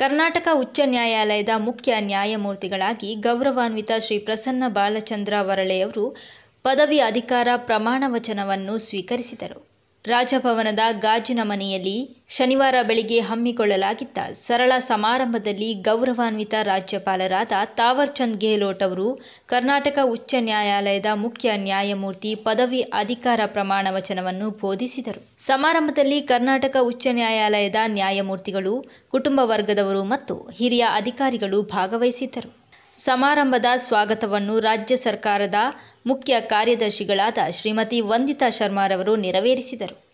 ಕರ್ನಾಟಕ ಉಚ್ಚ ನ್ಯಾಯಾಲಯದ ಮುಖ್ಯ ನ್ಯಾಯಮೂರ್ತಿಗಳಾಗಿ ಗೌರವಾನ್ವಿತ ಶ್ರೀ ಪ್ರಸನ್ನ ಬಾಲಚಂದ್ರ ವರಳೆಯವರು ಪದವಿ ಅಧಿಕಾರ ಪ್ರಮಾಣ ವಚನವನ್ನು ಸ್ವೀಕರಿಸಿದರು. ರಾಜಭವನದ ಗಾಜಿನ ಮನೆಯಲ್ಲಿ ಶನಿವಾರ ಬೆಳಿಗ್ಗೆ ಹಮ್ಮಿಕೊಳ್ಳಲಾಗಿದ್ದ ಸರಳ ಸಮಾರಂಭದಲ್ಲಿ ಗೌರವಾನ್ವಿತ ರಾಜ್ಯಪಾಲರಾದ ತಾವರ್ಚಂದ್ ಗೆಹ್ಲೋಟ್ ಅವರು ಕರ್ನಾಟಕ ಉಚ್ಚ ನ್ಯಾಯಾಲಯದ ಮುಖ್ಯ ನ್ಯಾಯಮೂರ್ತಿ ಪದವಿ ಅಧಿಕಾರ ಪ್ರಮಾಣ ವಚನವನ್ನು ಬೋಧಿಸಿದರು. ಸಮಾರಂಭದಲ್ಲಿ ಕರ್ನಾಟಕ ಉಚ್ಚ ನ್ಯಾಯಾಲಯದ ನ್ಯಾಯಮೂರ್ತಿಗಳು, ಕುಟುಂಬ ವರ್ಗದವರು ಮತ್ತು ಹಿರಿಯ ಅಧಿಕಾರಿಗಳು ಭಾಗವಹಿಸಿದ್ದರು. ಸಮಾರಂಭದ ಸ್ವಾಗತವನ್ನು ರಾಜ್ಯ ಸರ್ಕಾರದ ಮುಖ್ಯ ಕಾರ್ಯದರ್ಶಿಗಳಾದ ಶ್ರೀಮತಿ ವಂದಿತಾ ಶರ್ಮಾರವರು ನೆರವೇರಿಸಿದರು.